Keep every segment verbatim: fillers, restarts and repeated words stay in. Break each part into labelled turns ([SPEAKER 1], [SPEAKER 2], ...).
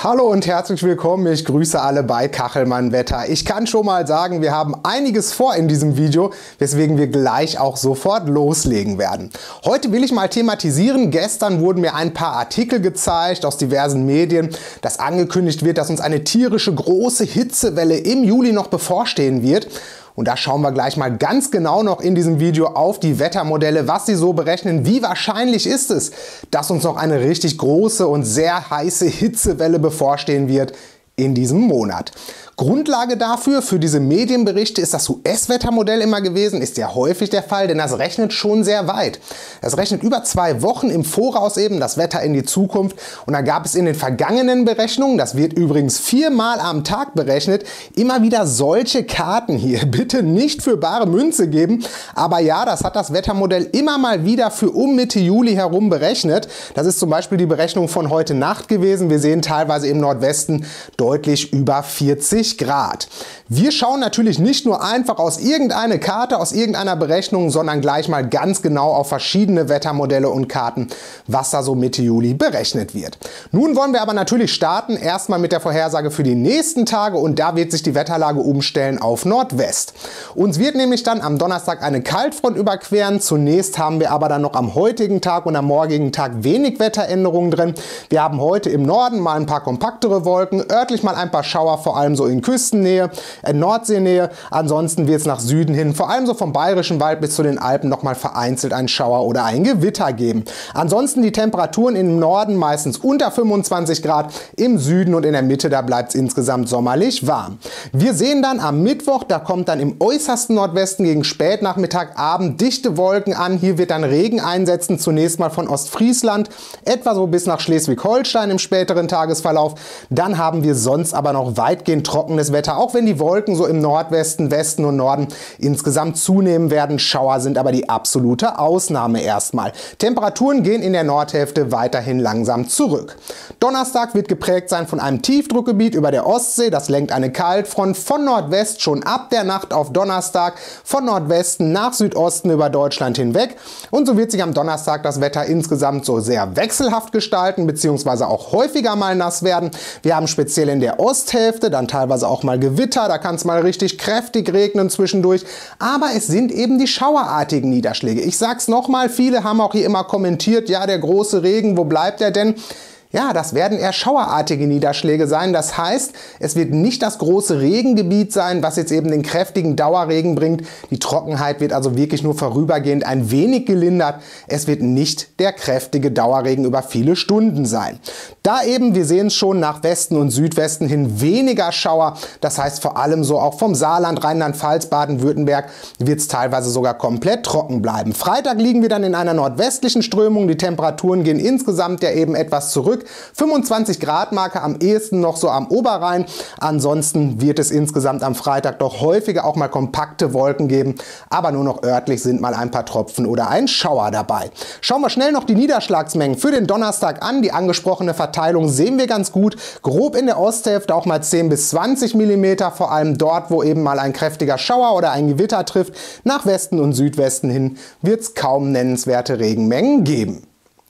[SPEAKER 1] Hallo und herzlich willkommen, ich grüße alle bei Kachelmann Wetter. Ich kann schon mal sagen, wir haben einiges vor in diesem Video, weswegen wir gleich auch sofort loslegen werden. Heute will ich mal thematisieren, gestern wurden mir ein paar Artikel gezeigt aus diversen Medien, dass angekündigt wird, dass uns eine tierische große Hitzewelle im Juli noch bevorstehen wird. Und da schauen wir gleich mal ganz genau noch in diesem Video auf die Wettermodelle, was sie so berechnen, wie wahrscheinlich ist es, dass uns noch eine richtig große und sehr heiße Hitzewelle bevorstehen wird in diesem Monat. Grundlage dafür, für diese Medienberichte, ist das U S-Wettermodell immer gewesen, ist ja häufig der Fall, denn das rechnet schon sehr weit. Das rechnet über zwei Wochen im Voraus eben das Wetter in die Zukunft und da gab es in den vergangenen Berechnungen, das wird übrigens viermal am Tag berechnet, immer wieder solche Karten hier. Bitte nicht für bare Münze geben, aber ja, das hat das Wettermodell immer mal wieder für um Mitte Juli herum berechnet. Das ist zum Beispiel die Berechnung von heute Nacht gewesen. Wir sehen teilweise im Nordwesten deutlich über vierzig Grad. Wir schauen natürlich nicht nur einfach aus irgendeiner Karte, aus irgendeiner Berechnung, sondern gleich mal ganz genau auf verschiedene Wettermodelle und Karten, was da so Mitte Juli berechnet wird. Nun wollen wir aber natürlich starten, erstmal mit der Vorhersage für die nächsten Tage und da wird sich die Wetterlage umstellen auf Nordwest. Uns wird nämlich dann am Donnerstag eine Kaltfront überqueren. Zunächst haben wir aber dann noch am heutigen Tag und am morgigen Tag wenig Wetteränderungen drin. Wir haben heute im Norden mal ein paar kompaktere Wolken, örtlich mal ein paar Schauer, vor allem so in Küstennähe, in Nordseenähe. Ansonsten wird es nach Süden hin, vor allem so vom Bayerischen Wald bis zu den Alpen, nochmal vereinzelt einen Schauer oder ein Gewitter geben. Ansonsten die Temperaturen im Norden meistens unter fünfundzwanzig Grad, im Süden und in der Mitte, da bleibt es insgesamt sommerlich warm. Wir sehen dann am Mittwoch, da kommt dann im äußersten Nordwesten gegen Spätnachmittag, Abend dichte Wolken an. Hier wird dann Regen einsetzen, zunächst mal von Ostfriesland, etwa so bis nach Schleswig-Holstein im späteren Tagesverlauf. Dann haben wir sonst aber noch weitgehend trockenes Wetter, auch wenn die Wolken so im Nordwesten, Westen und Norden insgesamt zunehmen werden. Schauer sind aber die absolute Ausnahme erstmal. Temperaturen gehen in der Nordhälfte weiterhin langsam zurück. Donnerstag wird geprägt sein von einem Tiefdruckgebiet über der Ostsee. Das lenkt eine Kaltfront von Nordwest schon ab der Nacht auf Donnerstag von Nordwesten nach Südosten über Deutschland hinweg. Und so wird sich am Donnerstag das Wetter insgesamt so sehr wechselhaft gestalten, beziehungsweise auch häufiger mal nass werden. Wir haben speziell in der Osthälfte dann teilweise auch mal Gewitter, da kann es mal richtig kräftig regnen zwischendurch, aber es sind eben die schauerartigen Niederschläge. Ich sag's nochmal, viele haben auch hier immer kommentiert, ja, der große Regen, wo bleibt er denn? Ja, das werden eher schauerartige Niederschläge sein. Das heißt, es wird nicht das große Regengebiet sein, was jetzt eben den kräftigen Dauerregen bringt. Die Trockenheit wird also wirklich nur vorübergehend ein wenig gelindert. Es wird nicht der kräftige Dauerregen über viele Stunden sein. Da eben, wir sehen es schon, nach Westen und Südwesten hin weniger Schauer. Das heißt vor allem so auch vom Saarland, Rheinland-Pfalz, Baden-Württemberg wird es teilweise sogar komplett trocken bleiben. Freitag liegen wir dann in einer nordwestlichen Strömung. Die Temperaturen gehen insgesamt ja eben etwas zurück. fünfundzwanzig Grad Marke am ehesten noch so am Oberrhein. Ansonsten wird es insgesamt am Freitag doch häufiger auch mal kompakte Wolken geben, aber nur noch örtlich sind mal ein paar Tropfen oder ein Schauer dabei. Schauen wir schnell noch die Niederschlagsmengen für den Donnerstag an. Die angesprochene Verteilung sehen wir ganz gut. Grob in der Osthälfte auch mal zehn bis zwanzig Millimeter, vor allem dort, wo eben mal ein kräftiger Schauer oder ein Gewitter trifft. Nach Westen und Südwesten hin wird es kaum nennenswerte Regenmengen geben.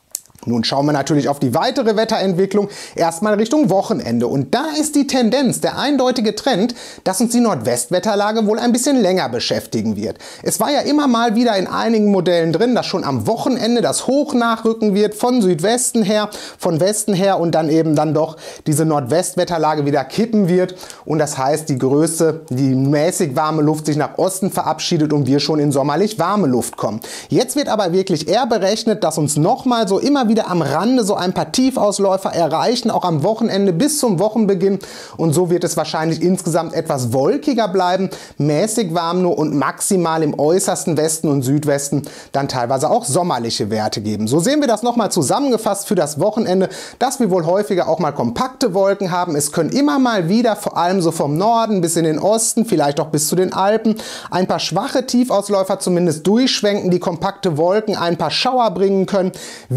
[SPEAKER 1] Nun schauen wir natürlich auf die weitere Wetterentwicklung, erstmal Richtung Wochenende. Und da ist die Tendenz, der eindeutige Trend, dass uns die Nordwestwetterlage wohl ein bisschen länger beschäftigen wird. Es war ja immer mal wieder in einigen Modellen drin, dass schon am Wochenende das Hoch nachrücken wird, von Südwesten her, von Westen her und dann eben dann doch diese Nordwestwetterlage wieder kippen wird. Und das heißt, die größte, die mäßig warme Luft sich nach Osten verabschiedet und wir schon in sommerlich warme Luft kommen. Jetzt wird aber wirklich eher berechnet, dass uns nochmal so immer wieder am Rande so ein paar Tiefausläufer erreichen, auch am Wochenende bis zum Wochenbeginn. Und so wird es wahrscheinlich insgesamt etwas wolkiger bleiben, mäßig warm nur und maximal im äußersten Westen und Südwesten dann teilweise auch sommerliche Werte geben. So sehen wir das nochmal zusammengefasst für das Wochenende, dass wir wohl häufiger auch mal kompakte Wolken haben. Es können immer mal wieder, vor allem so vom Norden bis in den Osten, vielleicht auch bis zu den Alpen, ein paar schwache Tiefausläufer zumindest durchschwenken, die kompakte Wolken ein paar Schauer bringen können. Wie aktiv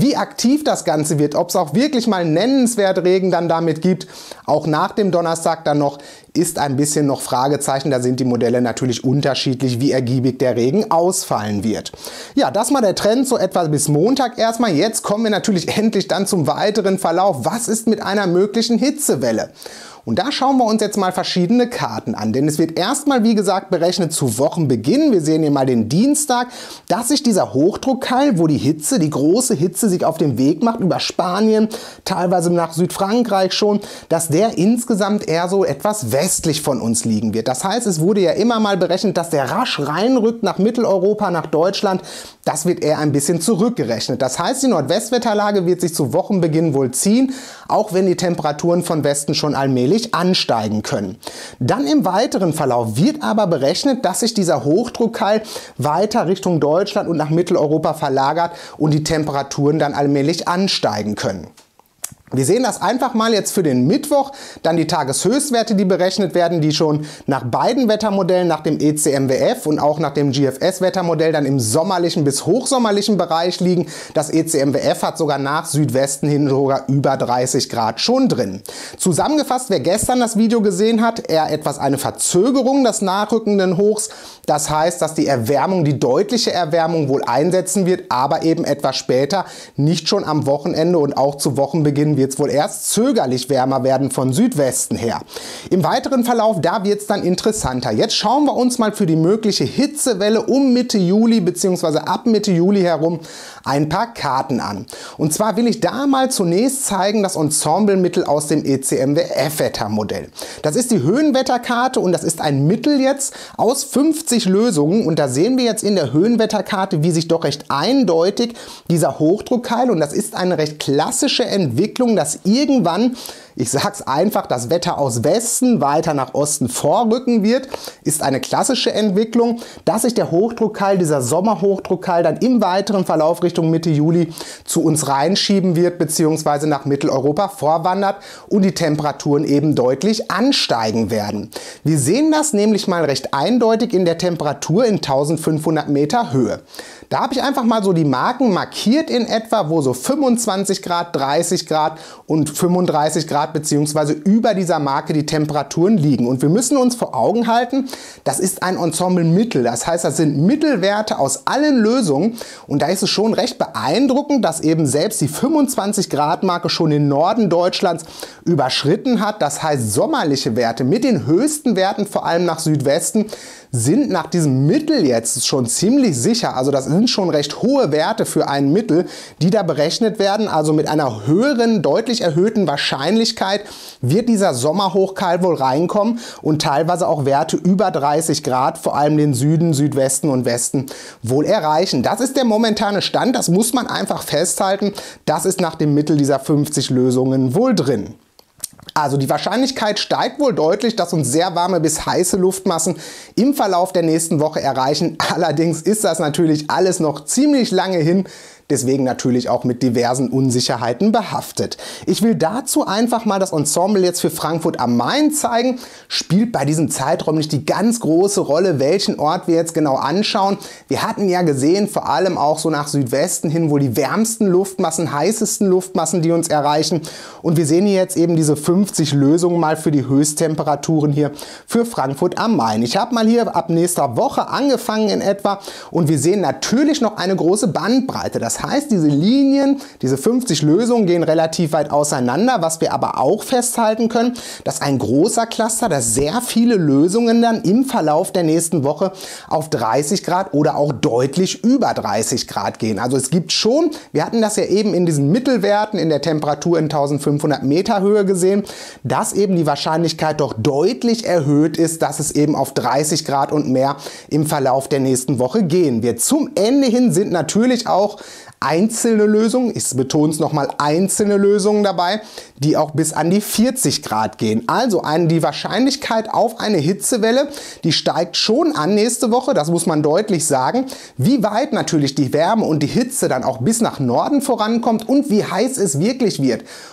[SPEAKER 1] aktiv das Ganze wird, ob es auch wirklich mal nennenswert Regen dann damit gibt, auch nach dem Donnerstag dann noch, ist ein bisschen noch Fragezeichen. Da sind die Modelle natürlich unterschiedlich, wie ergiebig der Regen ausfallen wird. Ja, das mal der Trend so etwa bis Montag erstmal. Jetzt kommen wir natürlich endlich dann zum weiteren Verlauf. Was ist mit einer möglichen Hitzewelle? Und da schauen wir uns jetzt mal verschiedene Karten an, denn es wird erstmal, wie gesagt, berechnet zu Wochenbeginn. Wir sehen hier mal den Dienstag, dass sich dieser Hochdruckkeil, wo die Hitze, die große Hitze sich auf den Weg macht über Spanien, teilweise nach Südfrankreich schon, dass der insgesamt eher so etwas westlich von uns liegen wird. Das heißt, es wurde ja immer mal berechnet, dass der rasch reinrückt nach Mitteleuropa, nach Deutschland. Das wird eher ein bisschen zurückgerechnet. Das heißt, die Nordwestwetterlage wird sich zu Wochenbeginn wohl ziehen, auch wenn die Temperaturen von Westen schon allmählich ansteigen können. Dann im weiteren Verlauf wird aber berechnet, dass sich dieser Hochdruckkeil weiter Richtung Deutschland und nach Mitteleuropa verlagert und die Temperaturen dann allmählich ansteigen können. Wir sehen das einfach mal jetzt für den Mittwoch, dann die Tageshöchstwerte, die berechnet werden, die schon nach beiden Wettermodellen, nach dem E C M W F und auch nach dem G F S-Wettermodell dann im sommerlichen bis hochsommerlichen Bereich liegen. Das E C M W F hat sogar nach Südwesten hin sogar über dreißig Grad schon drin. Zusammengefasst, wer gestern das Video gesehen hat, eher etwas eine Verzögerung des nachrückenden Hochs. Das heißt, dass die Erwärmung, die deutliche Erwärmung wohl einsetzen wird, aber eben etwas später, nicht schon am Wochenende und auch zu Wochenbeginn wird es wohl erst zögerlich wärmer werden von Südwesten her. Im weiteren Verlauf, da wird es dann interessanter. Jetzt schauen wir uns mal für die mögliche Hitzewelle um Mitte Juli bzw. ab Mitte Juli herum ein paar Karten an. Und zwar will ich da mal zunächst zeigen das Ensemblemittel aus dem E C M W F-Wettermodell. Das ist die Höhenwetterkarte und das ist ein Mittel jetzt aus fünfzig Lösungen. Und da sehen wir jetzt in der Höhenwetterkarte, wie sich doch recht eindeutig dieser Hochdruckkeil, und das ist eine recht klassische Entwicklung, dass irgendwann, ich sag's einfach, das Wetter aus Westen weiter nach Osten vorrücken wird, ist eine klassische Entwicklung, dass sich der Hochdruckkeil, dieser Sommerhochdruckkeil, dann im weiteren Verlauf Richtung Mitte Juli zu uns reinschieben wird bzw. nach Mitteleuropa vorwandert und die Temperaturen eben deutlich ansteigen werden. Wir sehen das nämlich mal recht eindeutig in der Temperatur in eintausendfünfhundert Meter Höhe. Da habe ich einfach mal so die Marken markiert in etwa, wo so fünfundzwanzig Grad, dreißig Grad und fünfunddreißig Grad bzw. über dieser Marke die Temperaturen liegen. Und wir müssen uns vor Augen halten, das ist ein Ensemblemittel. Das heißt, das sind Mittelwerte aus allen Lösungen. Und da ist es schon recht beeindruckend, dass eben selbst die fünfundzwanzig Grad Marke schon den Norden Deutschlands überschritten hat. Das heißt, sommerliche Werte mit den höchsten Werten, vor allem nach Südwesten, sind nach diesem Mittel jetzt schon ziemlich sicher. Also das sind schon recht hohe Werte für ein Mittel, die da berechnet werden. Also mit einer höheren, deutlich erhöhten Wahrscheinlichkeit wird dieser Sommerhochkeil wohl reinkommen und teilweise auch Werte über dreißig Grad, vor allem den Süden, Südwesten und Westen, wohl erreichen. Das ist der momentane Stand, das muss man einfach festhalten. Das ist nach dem Mittel dieser fünfzig Lösungen wohl drin. Also die Wahrscheinlichkeit steigt wohl deutlich, dass uns sehr warme bis heiße Luftmassen im Verlauf der nächsten Woche erreichen. Allerdings ist das natürlich alles noch ziemlich lange hin. Deswegen natürlich auch mit diversen Unsicherheiten behaftet. Ich will dazu einfach mal das Ensemble jetzt für Frankfurt am Main zeigen. Spielt bei diesem Zeitraum nicht die ganz große Rolle, welchen Ort wir jetzt genau anschauen. Wir hatten ja gesehen, vor allem auch so nach Südwesten hin, wohl die wärmsten Luftmassen, heißesten Luftmassen, die uns erreichen. Und wir sehen hier jetzt eben diese fünfzig Lösungen mal für die Höchsttemperaturen hier für Frankfurt am Main. Ich habe mal hier ab nächster Woche angefangen in etwa und wir sehen natürlich noch eine große Bandbreite. Das Das heißt, diese Linien, diese fünfzig Lösungen gehen relativ weit auseinander. Was wir aber auch festhalten können, dass ein großer Cluster, dass sehr viele Lösungen dann im Verlauf der nächsten Woche auf dreißig Grad oder auch deutlich über dreißig Grad gehen. Also es gibt schon, wir hatten das ja eben in diesen Mittelwerten in der Temperatur in eintausendfünfhundert Meter Höhe gesehen, dass eben die Wahrscheinlichkeit doch deutlich erhöht ist, dass es eben auf dreißig Grad und mehr im Verlauf der nächsten Woche gehen wird. Zum Ende hin sind natürlich auch einzelne Lösungen, ich betone es nochmal, einzelne Lösungen dabei, die auch bis an die vierzig Grad gehen. Also eine, die Wahrscheinlichkeit auf eine Hitzewelle, die steigt schon an nächste Woche, das muss man deutlich sagen. Wie weit natürlich die Wärme und die Hitze dann auch bis nach Norden vorankommt und wie heiß es wirklich wird,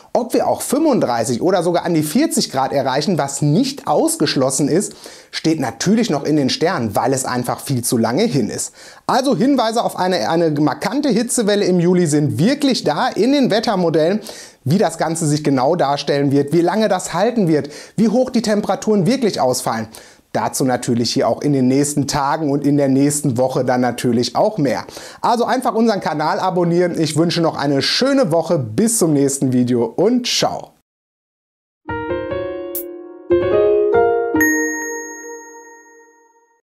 [SPEAKER 1] Ob wir auch fünfunddreißig oder sogar an die vierzig Grad erreichen, was nicht ausgeschlossen ist, steht natürlich noch in den Sternen, weil es einfach viel zu lange hin ist. Also Hinweise auf eine, eine markante Hitzewelle im Juli sind wirklich da in den Wettermodellen. Wie das Ganze sich genau darstellen wird, wie lange das halten wird, wie hoch die Temperaturen wirklich ausfallen. Dazu natürlich hier auch in den nächsten Tagen und in der nächsten Woche dann natürlich auch mehr. Also einfach unseren Kanal abonnieren. Ich wünsche noch eine schöne Woche. Bis zum nächsten Video und ciao.